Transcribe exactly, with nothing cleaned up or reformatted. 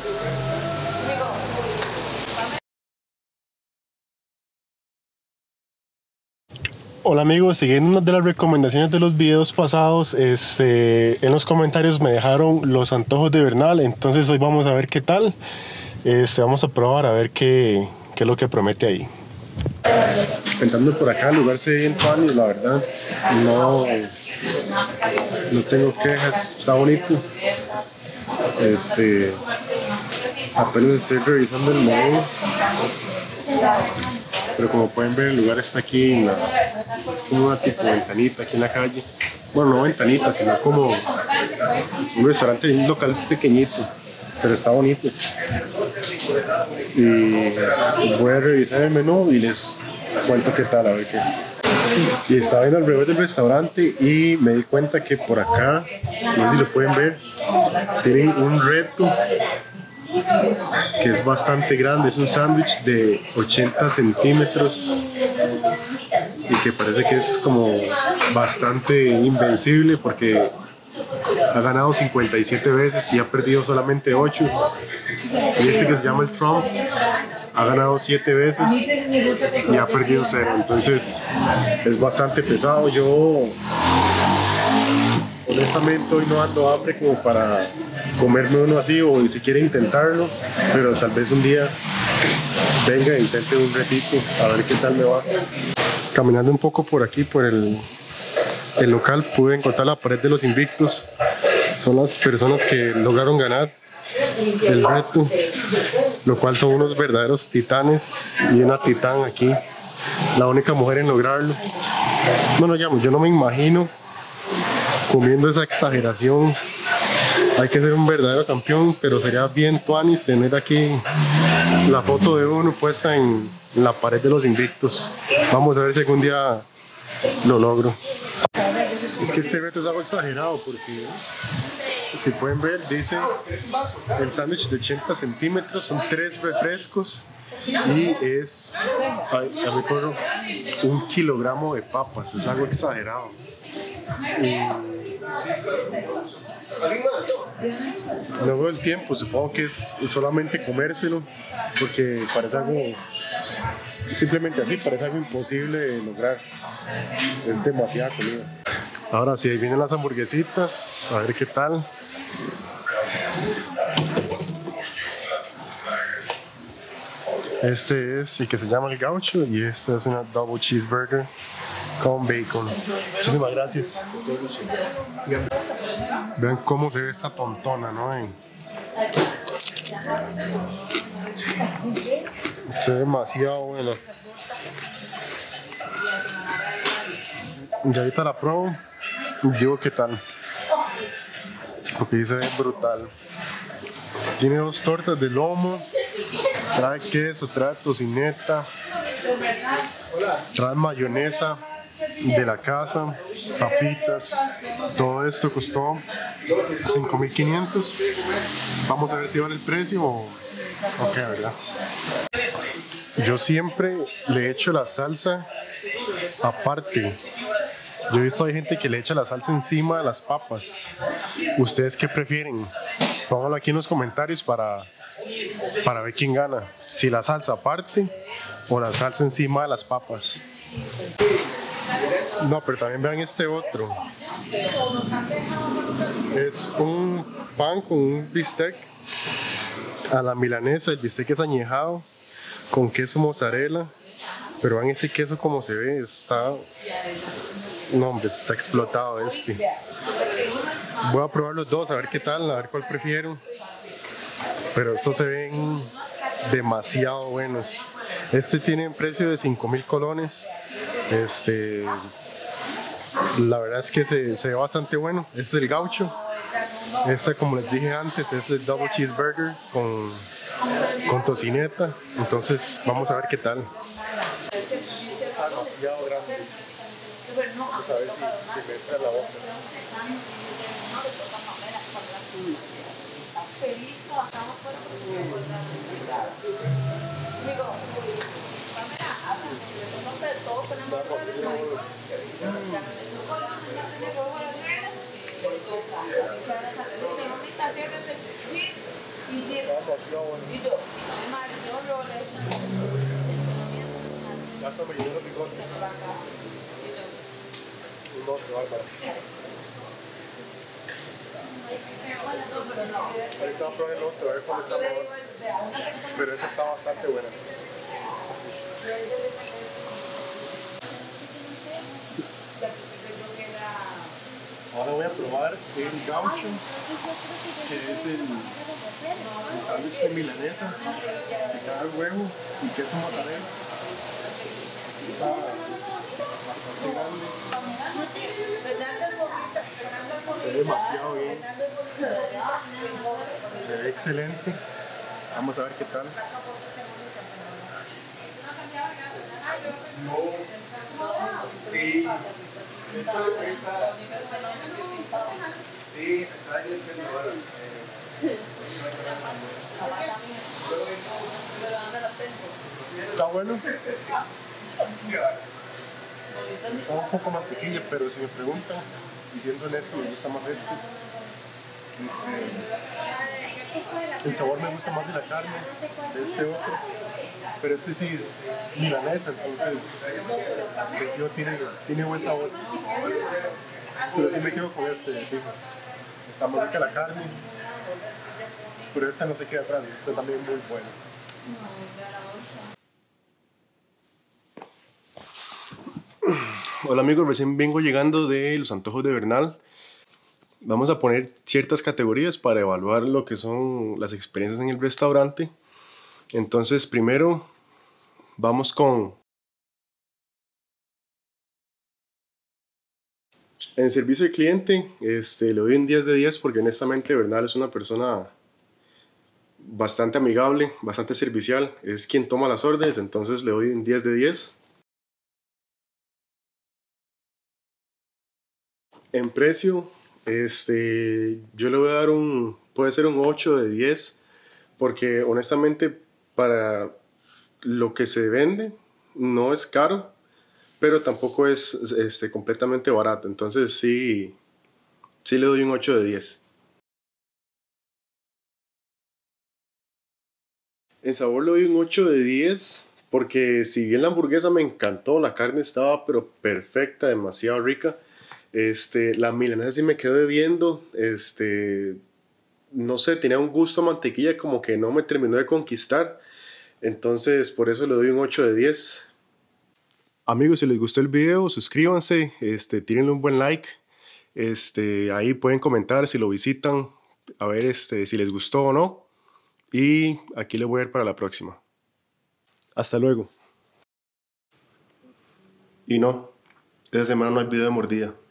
Hola amigos, siguiendo una de las recomendaciones de los videos pasados, este, en los comentarios me dejaron los antojos de Bernal, entonces hoy vamos a ver qué tal. Este, vamos a probar a ver qué, qué es lo que promete ahí. Entrando por acá, el lugar se ve bien tuanis, la verdad. No, no tengo quejas, está bonito. Este, apenas estoy revisando el menú, pero como pueden ver, el lugar está aquí en la, es como una tipo ventanita aquí en la calle. Bueno, no ventanita, sino como un restaurante, un local pequeñito, pero está bonito. Y voy a revisar el menú y les cuento qué tal, a ver qué. Y estaba viendo alrededor del restaurante y me di cuenta que por acá, no sé si lo pueden ver, tienen un reto que es bastante grande. Es un sándwich de ochenta centímetros y que parece que es como bastante invencible porque ha ganado cincuenta y siete veces y ha perdido solamente ocho. Y este que se llama el Trump ha ganado siete veces y ha perdido cero. Entonces es bastante pesado. Yo honestamente hoy no ando hambre como para comerme uno así, o si quiere intentarlo, pero tal vez un día venga e intente un retito a ver qué tal me va. Caminando un poco por aquí, por el, el local, pude encontrar la pared de los invictos. Son las personas que lograron ganar el reto, lo cual son unos verdaderos titanes y una titán aquí, la única mujer en lograrlo. Bueno, ya, yo no me imagino comiendo esa exageración. Hay que ser un verdadero campeón, pero sería bien tuanis tener aquí la foto de uno puesta en la pared de los invictos. Vamos a ver si algún día lo logro. Es que este reto es algo exagerado porque, si pueden ver, dice el sándwich de ochenta centímetros, son tres refrescos y es, ay, a mí corro, un kilogramo de papas. Es algo exagerado. Y luego del tiempo, supongo que es solamente comérselo, porque parece algo, simplemente así, parece algo imposible de lograr. Es demasiada comida. Ahora sí, ahí vienen las hamburguesitas, a ver qué tal. Este es el que se llama el gaucho y esta es una double cheeseburger con bacon. Muchísimas gracias. Vean cómo se ve esta tontona, ¿no? Se ve demasiado bueno. Y ahorita la pruebo y digo qué tal, porque se ve brutal. Tiene dos tortas de lomo, trae queso, trae tocineta, trae mayonesa de la casa, papitas. Todo esto costó cinco mil quinientos. Vamos a ver si vale el precio o, o qué, ¿verdad? Yo siempre le echo la salsa aparte. Yo he visto hay gente que le echa la salsa encima de las papas. ¿Ustedes qué prefieren? Pónganlo aquí en los comentarios para, para ver quién gana. Si la salsa aparte o la salsa encima de las papas. No, pero también vean este otro. Es un pan con un bistec a la milanesa. El bistec es añejado con queso mozzarella. Pero vean ese queso como se ve. Está... No, hombre, está explotado este. Voy a probar los dos, a ver qué tal, a ver cuál prefiero. Pero estos se ven demasiado buenos. Este tiene un precio de cinco mil colones. Este, la verdad es que se, se ve bastante bueno. Este es el gaucho. Este, como les dije antes, es el double cheeseburger con, con tocineta. Entonces vamos a ver qué tal. Demasiado grande. Vamos a ver si, si me entra en la boca. demasiado bueno. Y yo, y Mario Robles. Ya hasta me llenó los bigotes. No, qué bárbaro. Ahorita voy a probar el otro, a ver cómo está mejor. Pero esa está bastante buena. Ahora voy a probar el gaucho, que es el, el sándwich de milanesa, de cada huevo y queso mozzarella. Está bastante grande. Se ve demasiado bien. Se ve excelente. Vamos a ver qué tal. Sí. Sí, está bueno. Está un poco mantequilla, pero si me preguntan, y siendo honesto, me gusta más este. este. El sabor me gusta más de la carne, de este otro. Pero este sí es milanesa, entonces yo tiene, tiene buen sabor. Pero sí me quedo con este, fijo. Está muy rica la carne, pero esta no se queda atrás, esta también es muy buena. Hola amigos, recién vengo llegando de los antojos de Bernal. Vamos a poner ciertas categorías para evaluar lo que son las experiencias en el restaurante. Entonces primero vamos con en servicio al cliente. Este, le doy un diez de diez porque honestamente Bernal es una persona bastante amigable, bastante servicial, es quien toma las órdenes, entonces le doy un diez de diez. En precio, este, yo le voy a dar un, puede ser un ocho de diez, porque honestamente para lo que se vende no es caro, pero tampoco es este, completamente barato, entonces sí, sí le doy un ocho de diez. En sabor le doy un ocho de diez, porque si bien la hamburguesa me encantó, la carne estaba pero perfecta, demasiado rica. Este, la milanesa sí me quedó debiendo, este, no sé, tenía un gusto a mantequilla como que no me terminó de conquistar, entonces por eso le doy un ocho de diez. Amigos, si les gustó el video, suscríbanse, este, tírenle un buen like, este, ahí pueden comentar si lo visitan, a ver este, si les gustó o no, y aquí les voy a ver para la próxima. Hasta luego. Y no, esta semana no hay video de mordida.